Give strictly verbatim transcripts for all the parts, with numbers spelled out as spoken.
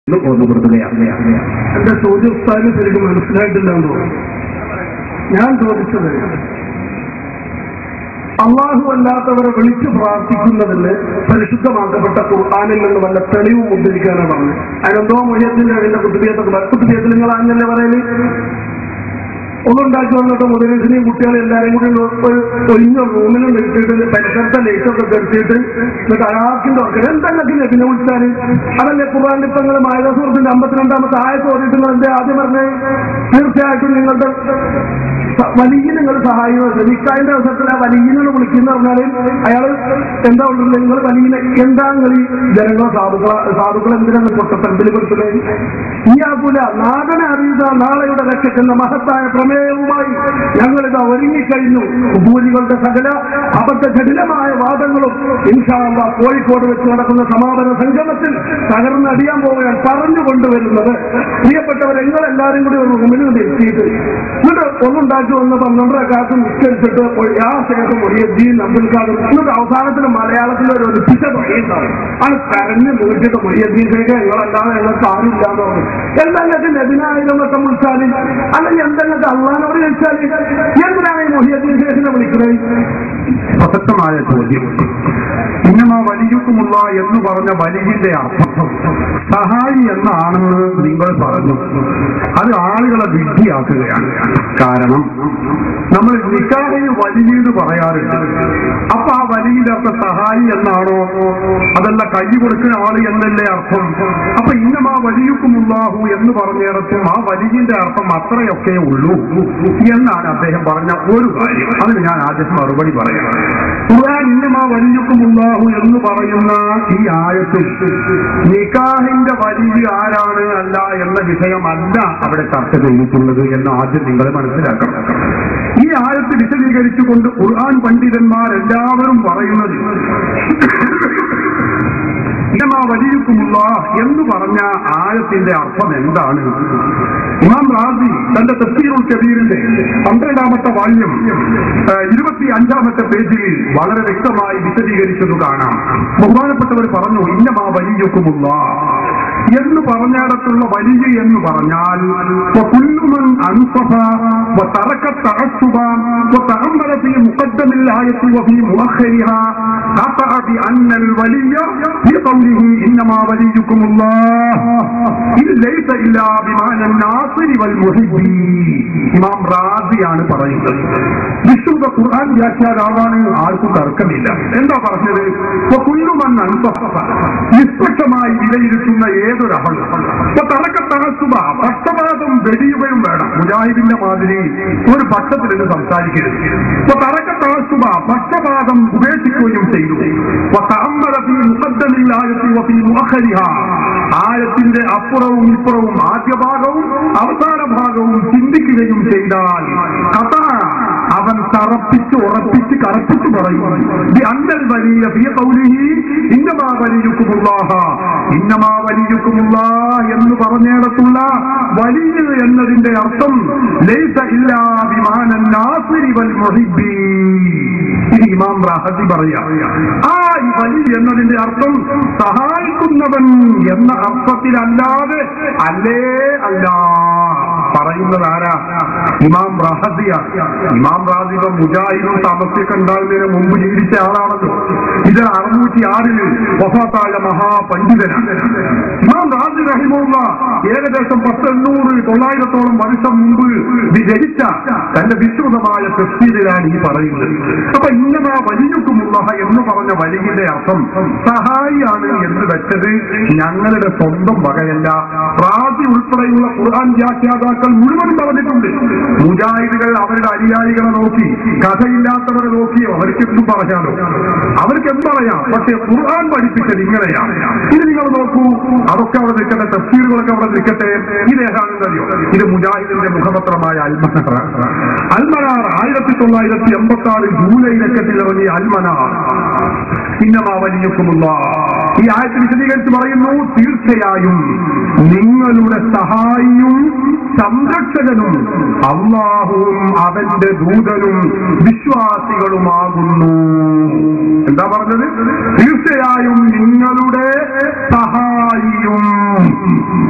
ഓർമ്മപ്പെടുത്തുകയാണ്. എന്റെ ചോദ്യം ഉസ്താദിന് ശരിക്കും മനസ്സിലായിട്ടില്ലെന്നോ? ഞാൻ ചോദിച്ചത്, അള്ളാഹു അല്ലാത്തവരെ വിളിച്ചു പ്രാർത്ഥിക്കുന്നതിന് പരിശുദ്ധമാക്കപ്പെട്ട ഖുർആനിൽ നിന്ന് വല്ല തെളിവും ഉദ്ധരിക്കാനാണ് പറഞ്ഞത്. അതിനെന്തോ മൊഴിയത്തിന്റെ അതിന്റെ കുത്തുബിയത്തൊക്കെ കുത്തുബിയത്തിൽ നിങ്ങൾ അങ്ങനല്ലേ പറയല്? ഒന്നുണ്ടാക്കി വന്നിട്ട് മുതലീസിനെയും കുട്ടികളെ എല്ലാവരും കൂടി ഒരു ഒഴിഞ്ഞ റൂമിലും നിർത്തിയിട്ട് പരിസരത്തെ ലൈറ്റൊക്കെ കെടുത്തിയിട്ട് എന്നിട്ട് അയാൾക്കിന്റെ ഓർക്കൽ എന്തെങ്കിലും നബിനെ വിളിച്ചാൽ അതല്ലേ ഖുർആനിൽ ഇപ്പൊ നിങ്ങൾ മായസൂറത്തിന്റെ അമ്പത്തിരണ്ടാമത്തെ ആയത്ത് ഓടിയിട്ട് നിങ്ങൾ എന്തേ ആദ്യം പറഞ്ഞേ? തീർച്ചയായിട്ടും നിങ്ങളുടെ വലിയ നിങ്ങൾ സഹായിക്കുന്നത് നിക്കായിന്റെ അവസരത്തിൽ ആ വലിയനെ വിളിക്കുന്ന പറഞ്ഞാൽ അയാൾ എന്താ ഉള്ളത്? നിങ്ങൾ വലിയ എന്താ നിങ്ങൾ ഈ ജനങ്ങളെ സാധുക്കളെ സാധുക്കൾ എന്തിനാണ് പൊട്ടത്തരത്തിൽ പെടുത്തുന്നത്? ഈ ആകൂല നാടനെ അറിയുക നാളെയുടെ രക്ഷയ്ക്കുന്ന മഹത്തായ പ്രമേയവുമായി ഞങ്ങളിതാ ഒരുങ്ങിക്കഴിഞ്ഞു. ഭൂരികളുടെ സകല അബദ്ധ ജടിലമായ വാദങ്ങളും ഇൻഷാ അല്ലാഹ് കോഴിക്കോട് വെച്ച് നടക്കുന്ന സമാപന സംഗമത്തിൽ തകർന്നടിയാൻ പോവുകയാൽ പറഞ്ഞു കൊണ്ടുവരുന്നത്. പ്രിയപ്പെട്ടവർ, നിങ്ങളെല്ലാവരും കൂടി ഒരു റൂമിൽ എത്തിയിട്ട് എന്നിട്ട് ഒന്നുണ്ടാക്കി വന്ന് പന്ത്രണ്ടര കാലത്ത് നിശ്ചയിച്ചിട്ട് ആ ശേഷം മൊഴിയദ്ദീൻ അബ്ദുൽ ഖാദർ എന്നിട്ട് അവസാനത്തിന് മലയാളത്തിൽ ഒരു ഒലിപ്പിച്ച മൊഴിയുണ്ടാവും. അത് കരഞ്ഞ് നോക്കിയിട്ട് മൊഴിയദ്ദീൻ ശേഖർ നിങ്ങളല്ലാതെ ഞങ്ങൾക്ക് ആരും ഇല്ലാന്ന് പറഞ്ഞു. എന്തെങ്കിലും നബിനായിരം വട്ടം വിളിച്ചാൽ അല്ലെങ്കിൽ എന്തെങ്കിലും അള്ളാനോട് ചോദിച്ചാൽ എന്തിനാണ് ഈ മൊഴിയദ്ദീൻ ശേഖറിനെ വിളിക്കുന്നത്? പ്രസക്തമായ ചോദ്യം. ഇന്നമാ വലിയുക്കുമുള്ള എന്ന് പറഞ്ഞ വലിയുടെ അർത്ഥം സഹായി എന്നാണെന്ന് നിങ്ങൾ പറഞ്ഞു. അത് ആളുകളെ വിഡ്ഢിയാക്കുകയാണ്. കാരണം നമ്മൾ നിക്കാഹിന് വലിയെന്ന് പറയാറുണ്ട്. അപ്പൊ ആ വലിയുടെ അർത്ഥം സഹായി എന്നാണോ? അതല്ല കൈ കൊടുക്കുന്ന ആള് എന്നല്ലേ അർത്ഥം? അപ്പൊ ഇന്നമാ വലിയുക്കുമുള്ളാഹു എന്ന് പറഞ്ഞിടത്തും ആ വലിയുടെ അർത്ഥം അത്രയൊക്കെ ഉള്ളൂ എന്നാണ് അദ്ദേഹം പറഞ്ഞ ഒരു കാര്യം. അതിന് ഞാൻ ആദ്യം മറുപടി പറയാം. ഖുർആൻ ഇന്നമാ വലിയുക്കുമുള്ളാഹു എന്ന് പറയുന്ന ഈ ആയത്തിൽ നിക്കാഹിന്റെ വലിയ ആരാണ് അല്ല എന്ന വിഷയമല്ല അവിടെ ചർച്ച ചെയ്തിട്ടുള്ളത് എന്ന് ആദ്യം നിങ്ങൾ മനസ്സിലാക്കണം. ഈ ആയത്ത് വിശദീകരിച്ചുകൊണ്ട് ഖുർആൻ പണ്ഡിതന്മാരെല്ലാവരും പറയുന്നത് ഇന്നമാ വലിയുക്കുമുള്ള എന്ന് പറഞ്ഞ ആയത്തിന്റെ അർത്ഥം എന്താണ്? ഇമാം റാസി തന്റെ തഫ്സീറുൽ കബീറിന്റെ പന്ത്രണ്ടാമത്തെ വാല്യം ഇരുപത്തി അഞ്ചാമത്തെ പേജിൽ വളരെ വ്യക്തമായി വിശദീകരിച്ചത് കാണാം. ബഹുമാനപ്പെട്ടവർ പറഞ്ഞു, ഇന്നമാ വലിയുക്കുമുള്ള എന്ന് പറഞ്ഞിടത്തുള്ള വലിയ എന്ന് പറഞ്ഞാൽ കുല്ലുമൻ അൻസഫ വതറക തഅസ്സുബ വതഅമ്മല ഫീ മുഖദ്ദമിൽ ആയത്തി വഫീ മുഅഖരിഹാ ഖതഅ ബിഅന്ന അൽ വലിയ ഫീ ഖൗലിഹി ഇന്നമാ വലിയുക്കുമുല്ലാഹ് ലൈസ ഇല്ലാ ബിമാന നാസിരി വൽ മുഹിബ്ബി. ഇമാം റാസിയാണ് പറയുന്നത്. വിശുദ്ധ ഖുർആൻ വ്യാഖ്യാതാവാണ്, ആർക്കും തർക്കമില്ല. എന്താ പറഞ്ഞത്? കുല്ലുമൻ അൻസഫ നിഷ്പക്ഷമായി വിലയിരുത്തുന്ന ഏതൊരഹൾ തറക്കത്തഹസുബ പക്ഷപാതം വെടിയുകയും വേണം. മുജാഹിദിന്റെ മാതിരി ഒരു പക്ഷത്തിൽ നിന്ന് സംസാരിക്കരുത്. തറക്കത്തഹസുബ പക്ഷപാതം ഉപേക്ഷിക്കുകയും ചെയ്തു. ആയത്തിന്റെ അപ്പുറവും ഇപ്പുറവും ആദ്യ ഭാഗവും അവസാന ഭാഗവും ചിന്തിക്കുകയും ചെയ്താൽ കഥ അവൻ തറപ്പിച്ച് ഉറപ്പിച്ച് കറപ്പിച്ച് പറയും. അന്നൽ വലിയ ഇന്നമാ വലിയുക്കുമുള്ളാഹ ഇന്നമാ വലിയുക്കുമുള്ള എന്ന് പറഞ്ഞിടത്തുള്ള വലിയ എന്നതിന്റെ അർത്ഥം ലൈസ ഇല്ലാ ബിമാനൻ നാസിരി വൽ മുഹിബ്ബി. ഇത് ഇമാം റാഹത്തി പറയാ. ആ വലിയ എന്നതിന്റെ അർത്ഥം സഹായിക്കുന്നവൻ എന്ന അർത്ഥത്തിലല്ലാതെ അല്ലേ അല്ല. പറയുന്നത് ആരാ? ഇമാം റാഹത്തിയ. ഇമാം റാദിബ മുജാഹിദും സമസ്യയൊക്കെ ഉണ്ടാകുന്നതിന് മുമ്പ് ജീവിച്ച ആളാണല്ലോ. ഇത് അറുന്നൂറ്റി ആറില് വഫാത്തായ മഹാപണ്ഡിതനാണ്. ഇമാം റാസി റഹിമഹുള്ള ഏകദേശം പത്തെണ്ണൂറ് തൊള്ളായിരത്തോളം വർഷം മുമ്പ് വിജയിച്ച തന്റെ വിശ്രുതമായ തഫ്സീറിലാണ് ഈ പറയുന്നത്. അപ്പൊ ഇന്നമാ വലിയുക്കുമുള്ളഹ എന്ന് പറഞ്ഞ വലിയുടെ അർത്ഥം സഹായിയാണ് എന്ന് വെച്ചത് ഞങ്ങളുടെ സ്വന്തം വകയല്ല. റാസി ഉൾപ്പെടെയുള്ള ഖുർആൻ വ്യാഖ്യാതാക്കൾ മുഴുവൻ പറഞ്ഞിട്ടുണ്ട്. മുജാഹിദുകൾ അവരുടെ അനുയായികളെ നോക്കി, കഥയില്ലാത്തവരെ നോക്കി അവർക്ക് എന്തും പറയാനോ, അവർക്ക് എന്തറിയാം. പക്ഷെ ഖുർആൻ പഠിപ്പിച്ചത് ഇങ്ങനെയാണ്. ഇത് നിങ്ങൾ നോക്കൂ. അതൊക്കെ അവിടെ നിൽക്കട്ടെ, തഫ്സീറുകളൊക്കെ അവിടെ നിൽക്കട്ടെ. ഇതേതാണെന്നറിയോ? ഇത് മുജാഹിദിന്റെ മുഖപത്രമായ അൽമനാർ. അൽമനാർ ആയിരത്തി തൊള്ളായിരത്തി എൺപത്തി ആറ് ജൂലൈ ലക്കത്തിൽ ഇറങ്ങിയ അൽമനാർ ഇന്നമാ വലിയുക്കുമുള്ള ഈ ആയത്തിൽ വിശദീകരിച്ച് പറയുന്നു, തീർച്ചയായും നിങ്ങളുടെ സഹായിയും സംരക്ഷകനും അല്ലാഹുവും അവന്റെ ദൂതനും വിശ്വാസികളുമാകുന്നു. എന്താ പറഞ്ഞത്? തീർച്ചയായും നിങ്ങളുടെ സഹായിയും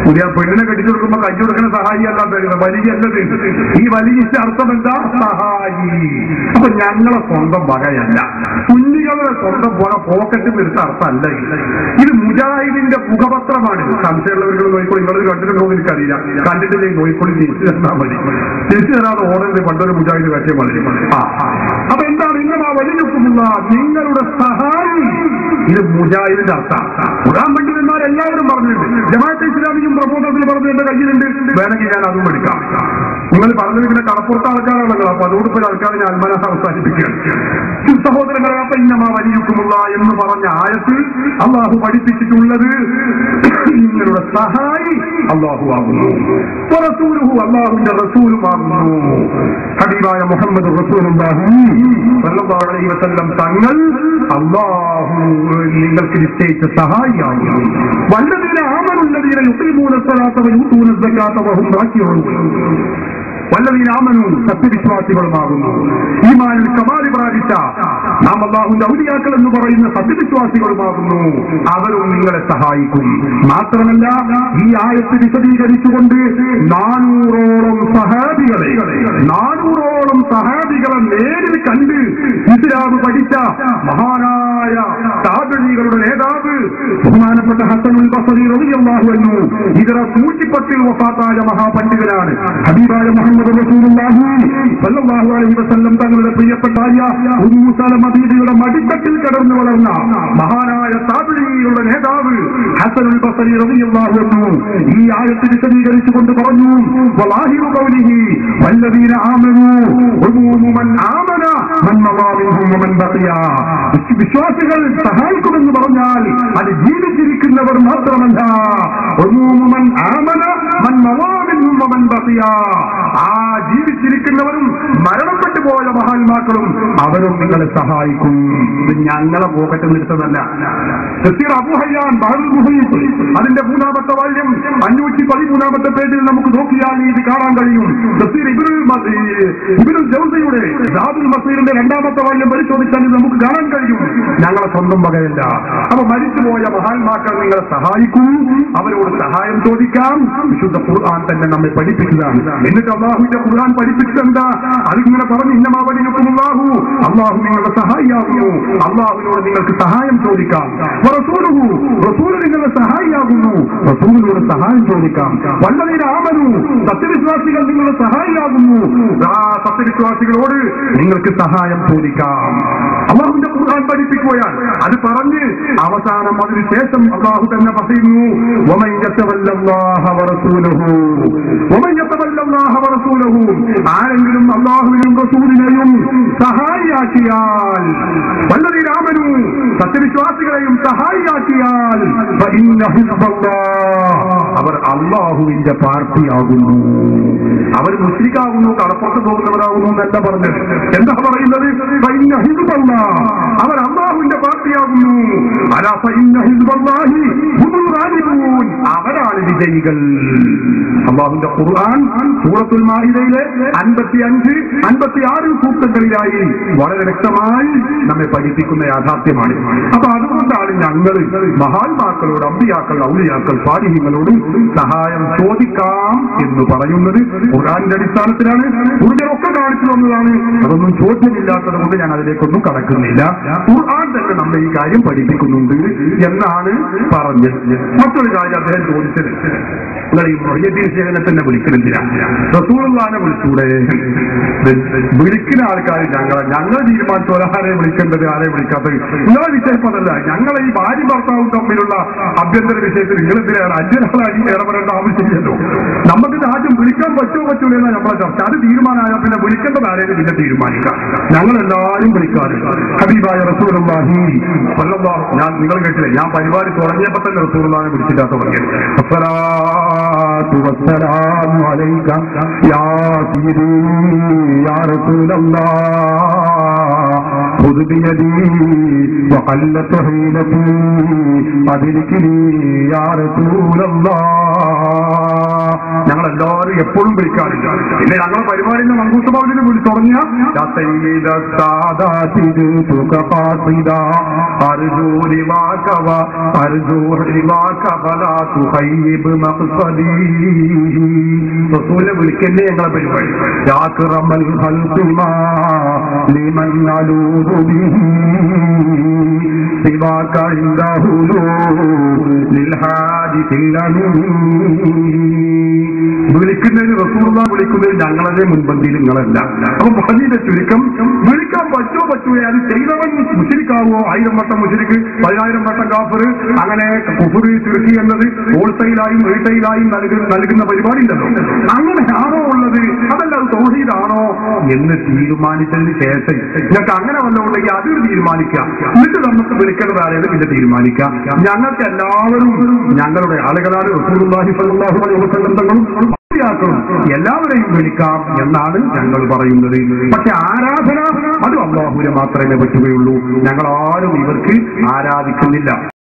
പുതിയ പെണ്ണിനെ കെട്ടിച്ചു കൊടുക്കുമ്പോ കൈ കൊടുക്കുന്ന സഹായി അല്ലാത്ത വലിയ അല്ലത്. ഈ വലിയ അർത്ഥം എന്താ? സഹായി. അപ്പൊ ഞങ്ങളെ സ്വന്തം വകയല്ല, കുഞ്ഞികളുടെ സ്വന്തം വക പോക്കറ്റിൽ എടുത്ത അർത്ഥമല്ല ഇത്. മുജാഹിദിന്റെ മുഖപത്രമാണ്. സംശയമുള്ളവர்கள் നോയിക്കോളി. നിങ്ങൾ കണ്ടിട്ടുണ്ടോ എന്ന് എനിക്കറിയില്ല. കണ്ടിട്ടില്ലെങ്കിൽ നോയിക്കോളി തിരിച്ചു തന്നാൽ മതി. തിരിച്ചു തരാതെ ഓടരുത്. പണ്ടൊരു മുജാഹിദ് കട്ടിയ മതി. അപ്പൊ എന്താണ് ഇങ്ങനെ ആ വലിയ നിങ്ങളുടെ സഹായി? ഇത് മുജാഹിദിന്റെ അർത്ഥം. ഖുർആൻ പണ്ഡിതന്മാരെല്ലാവരും പറഞ്ഞിട്ടുണ്ട്. ജമാഅത്തെ ഇസ്ലാമിയും പ്രബോധനത്തിൽ പറഞ്ഞു എന്റെ കയ്യിലുണ്ട്, വേണമെങ്കിൽ ഞാൻ അതും എടുക്കാം. നിങ്ങൾ പറഞ്ഞത് പിന്നെ കടപ്പുറത്തെ ആൾക്കാരാണല്ലോ. അപ്പൊ അതോട് ഇപ്പോൾ ആൾക്കാരെ ഞാൻ അൽമന അവസാനിപ്പിക്കുകയാണ്. സഹോദരങ്ങളെ, അപ്പൊ ഇന്നമാ വലിയുക്കുമുള്ള എന്ന് പറഞ്ഞ ആയത്തിൽ അള്ളാഹു പഠിപ്പിച്ചിട്ടുള്ളത് നിങ്ങളുടെ സഹായി അള്ളാഹു ആകുന്നു. റസൂലുഹു, അള്ളാഹുവിന്റെ റസൂലുമാകുന്നു. ഹബീബായ മുഹമ്മദ് റസൂലുള്ളാഹി സ്വല്ലല്ലാഹു അലൈഹി വസല്ലം തങ്ങൾ അള്ളാഹു നിങ്ങൾക്ക് നിശ്ചയിച്ച സഹായിയാകുന്നു. വല്ലദീന ആമനുല്ലദീന യുഖീമൂന സ്വലാത്ത വയൂതൂന സകാത്ത വഹും റാക്കിഊൻ. വല്ലദീന ആമനു, സത്യവിശ്വാസികളുമാകുന്നു. ഈമാനിൽ കമാല് പ്രാപിച്ച നാം അല്ലാഹുവിന്റെ ഔലിയാക്കൾ എന്ന് പറയുന്ന സത്യവിശ്വാസികളുമാകുന്നു. അവരും നിങ്ങളെ സഹായിക്കും. മാത്രമല്ല ഈ ആയത്ത് വിശദീകരിച്ചുകൊണ്ട് നാനൂറോളം സഹാബികളെ നാനൂറോളം സഹാബികളെ നേരിൽ കണ്ട് ഇസ്ലാം പഠിച്ച മഹാനായ താബിഈകളുടെ നേതാവ് ബഹുമാനപ്പെട്ട ഹസനുൽ ബസ്രി റളിയല്ലാഹു അൻഹു ഇതര നൂറ്റിപ്പത്തിൽ വഫാത്തായ മഹാപണ്ഡിതനാണ്. ഹബീബായ മുഹമ്മദ് റസൂലുള്ളാഹി സ്വല്ലല്ലാഹു അലൈഹി വസല്ലം തങ്ങളുടെ പ്രിയപ്പെട്ട ഉമ്മു സലമ ബീവിയുടെ മടിത്തട്ടിൽ കിടന്നു വളർന്ന മഹാനായ താബിഈകളുടെ നേതാവ് ഹസനുൽ ബസ്രി റളിയല്ലാഹു അൻഹു ഈ ആയത്ത് വിശദീകരിച്ചുകൊണ്ട് പറഞ്ഞു, വലാഹിറു ഖൗലിഹി വല്ലദീന ആമനൂ ഉമൂമു മൻ ആമന മൻ മവാ മിൻഹും വമൻ ബഖിയ. വിശ്വാസികൾ സഹായിക്കുമെന്ന് പറഞ്ഞാൽ അത് ജീവിച്ചിരിക്കുന്നവർ മാത്രമല്ല, ഉമൂമു മൻ ആമന മൻ മവാ മിൻഹും വമൻ ബഖിയ, ആ ജീവിച്ചിരിക്കുന്നവരും മരണപ്പെട്ടു പോയ മഹാത്മാക്കളും അവരും നിങ്ങളെ സഹായിക്കും. ഞങ്ങളെ പോക്കറ്റ് നിർത്തതല്ല. തഫ്സീർ അബൂ ഹയ്യാൻ ബഹറുൽ മുഹീത്ത് അതിന്റെ മൂന്നാമത്തെ വാല്യം അഞ്ഞൂറ്റി പതിമൂന്നാമത്തെ പേജിൽ നമുക്ക് നോക്കിയാൽ ഇത് കാണാൻ കഴിയും. തഫ്സീർ ഇബ്നുൽ ഇബ്നുൽ ജൗസിയുടെ സാദുൽ മസീറിന്റെ രണ്ടാമത്തെ വാല്യം പരിശോധിച്ചാൽ നമുക്ക് കാണാൻ കഴിയും ഞങ്ങളെ സ്വന്തം വകയല്ല. അപ്പൊ മരിച്ചുപോയ മഹാത്മാക്കൾ നിങ്ങളെ സഹായിക്കും, അവരോട് സഹായം ചോദിക്കാം. വിശുദ്ധ ഖുർആൻ തന്നെ നമ്മെ പഠിപ്പിച്ചതാണ്. എന്നിട്ട് അള്ളാഹുവിന്റെ ഖുർആൻ പഠിപ്പിച്ചെന്താ? അതിങ്ങനെ പറഞ്ഞു, ഇന്നമാവലിയുക്കുമുല്ലാഹു, അള്ളാഹു നിങ്ങളുടെ സഹായിയാകുന്നു. അള്ളാഹുവിനോട് നിങ്ങൾക്ക് സഹായം ചോദിക്കാം. റസൂലുഹു, റസൂൽ നിങ്ങളുടെ സഹായിയാകുന്നു. റസൂലിനോട് സഹായം ചോദിക്കാം. വല്ലദീന ആമനു, സത്യവിശ്വാസികൾ നിങ്ങളുടെ സഹായിയാകുന്നു. ആ സത്യവിശ്വാസികളോട് നിങ്ങൾക്ക് സഹായം ചോദിക്കാം. അള്ളാഹുവിന്റെ ഖുർആൻ പഠിപ്പിക്കുകയാണ്. അത് പറഞ്ഞ് അവസാനം അതിന് ശേഷം അള്ളാഹു തന്നെ പറയുന്നു, വമൻ യതവല്ലല്ലാഹ വറസൂലുഹു വമൻ യതവല്ലല്ലാഹ വറസൂലുഹു, ആരെങ്കിലും അള്ളാഹുവിനും റസൂലിനെയും സഹായിയാക്കിയാൽ, വല്ലദീന ആമനു, സത്യവിശ്വാസികളെയും സഹായിയാക്കിയാൽ, ഫഇന്ന ഹിസ്ബല്ലാഹ്, അവർ അള്ളാഹുവിന്റെ പാർട്ടിയാകുന്നു. അവർ മുശ്രിക്കാകുന്നു, കടപ്പുറത്ത് പോകുന്നവരാകുന്നു എന്നല്ല പറഞ്ഞത്. എന്താ പറയുന്നത്? ഫഇന്ന ഹിസ്ബല്ലാഹ്, അവർ അള്ളാഹുവിന്റെ പാർട്ടിയാകുന്നു. അലാ ഫഇന്ന ഹിസ്ബല്ലാഹി ഹുമുൽ ഗാലിബൂൻ, അവരാണ് വിജയികൾ. അള്ളാഹുവിന്റെ ഖുർആൻ സൂറത്തുൽ മാഇദയിലെ അൻപത്തി അഞ്ച് അൻപത്തി ആറ് സൂക്തങ്ങളിലായി വളരെ വ്യക്തമായി നമ്മെ പഠിപ്പിക്കുന്ന യാഥാർത്ഥ്യമാണ്. അപ്പൊ അതുകൊണ്ടാണ് ഞങ്ങൾ മഹാത്മാക്കളോട്, അമ്പിയാക്കൾ, ഔലിയാക്കൾ, സ്വാലിഹീങ്ങളോട് സഹായം ചോദിക്കാം എന്ന് പറയുന്നത് ഖുർആന്റെ അടിസ്ഥാനത്തിലാണ്. ഖുർആനൊക്കെ കാണിച്ചു വന്നതാണ്. അതൊന്നും ചോദ്യമില്ലാത്തത് കൊണ്ട് ഞാൻ അതിലേക്കൊന്നും കടക്കുന്നില്ല. ഖുർആൻ തന്നെ നമ്മെ ഈ കാര്യം പഠിപ്പിക്കുന്നുണ്ട് എന്നാണ് പറഞ്ഞത്. മറ്റൊരു കാര്യം അദ്ദേഹം ചോദിച്ചത്, നിങ്ങൾ ഈ മൊഹീദ്ദീൻ ശേഖരനെ തന്നെ വിളിക്കുന്നില്ല, റസൂലുള്ളാഹിനെ വിളിച്ചൂടെ? വിളിക്കുന്ന ആൾക്കാർ ഞങ്ങളെ ഞങ്ങൾ തീരുമാനിച്ചു ഒരാളെ വിളിക്കേണ്ടത്, ആരെ വിളിക്കാത്തത് നിങ്ങളെ വിഷയപ്പതല്ല. ഞങ്ങളെ ഈ ഭാര്യ ഭർത്താവും തമ്മിലുള്ള ആഭ്യന്തര വിഷയത്തിൽ നിങ്ങളെന്തിനാണ് അഞ്ചൊരാളായി ഇടപെടേണ്ട ആവശ്യമില്ലല്ലോ. നമുക്ക് ആദ്യം വിളിക്കാൻ പറ്റുമോ പറ്റൂല എന്നാ നമ്മളെ ചർച്ച. അത് തീരുമാനമായാൽ പിന്നെ വിളിക്കേണ്ടത് ആരെയും പിന്നെ തീരുമാനിക്കാം. ഞങ്ങളെല്ലാവരും വിളിക്കാറുണ്ട്. ഹബീബായ റസൂലുള്ളാഹി സ്വല്ലല്ലാഹു, ഞാൻ നിങ്ങൾ കേട്ടില്ലേ, ഞാൻ പരിപാടി തുടങ്ങിയപ്പോൾ തന്നെ റസൂലുള്ളാഹിനെ വിളിച്ചിട്ടാ തുടങ്ങിയത്. അസ്സലാത്തു വസ്സലാമു അലൈക യാ സയ്യിദി യാ റസൂലല്ലാഹ് ഖുദ് ബിയദി വഖല്ലത ഹീലതി അദ്രിക്നി യാ റസൂലല്ലാഹ്. ഞങ്ങൾ ഞങ്ങളെല്ലാവരും എപ്പോഴും വിളിക്കാറില്ല. പിന്നെ ഞങ്ങളെ പരിപാടിന്റെ മങ്കൂസ് ബാബുവിനെ വിളിച്ചു തുടങ്ങിയ റസൂലിനെ വിളിക്കന്നെ ഞങ്ങളെ പരിപാടി. വിളിക്കുന്നതിന് റസൂലുള്ളാ വിളിക്കുന്നതിന് ഞങ്ങളെ മുൻപന്തിയിൽ നിങ്ങളല്ല. അപ്പൊ പറഞ്ഞതിന്റെ ചുരുക്കം വിളിക്കാൻ പറ്റുമോ പറ്റുമോ അത് ചെയ്തവൻ മുശരിക്കാവോ? ആയിരം വട്ടം മുശരിക്ക്, പതിനായിരം വട്ടം കാഫർ, അങ്ങനെ കുഫുറി ചുരുക്കി എന്നത് ഹോൾസെയിലായും റീറ്റെയിലായും നൽകുന്ന പരിപാടി ഉണ്ടല്ലോ. അങ്ങനെ ആണോ ഉള്ളത്? അതല്ല അത് തൗഹീദാണോ എന്ന് തീരുമാനിച്ചതിന് ശേഷം ഞങ്ങൾക്ക് അങ്ങനെ വന്നുകൊണ്ടെങ്കിൽ അതൊരു തീരുമാനിക്കുക. എന്നിട്ട് നമുക്ക് വിളിക്കേണ്ടതായത് പിന്നെ തീരുമാനിക്കാം. ഞങ്ങൾക്ക് എല്ലാവരും ഞങ്ങളുടെ ആളുകളാണ് റസൂലുള്ളാഹി സ്വല്ലല്ലാഹു അലൈഹി വസല്ലം എല്ലാവരെയും വിളിക്കാം എന്നാണ് ഞങ്ങൾ പറയുന്നത്. പക്ഷെ ആരാധന അത് അല്ലാഹുവിനെ മാത്രമേ പറ്റുകയുള്ളൂ. ഞങ്ങൾ ആരും ഇവർക്ക് ആരാധിക്കുന്നില്ല.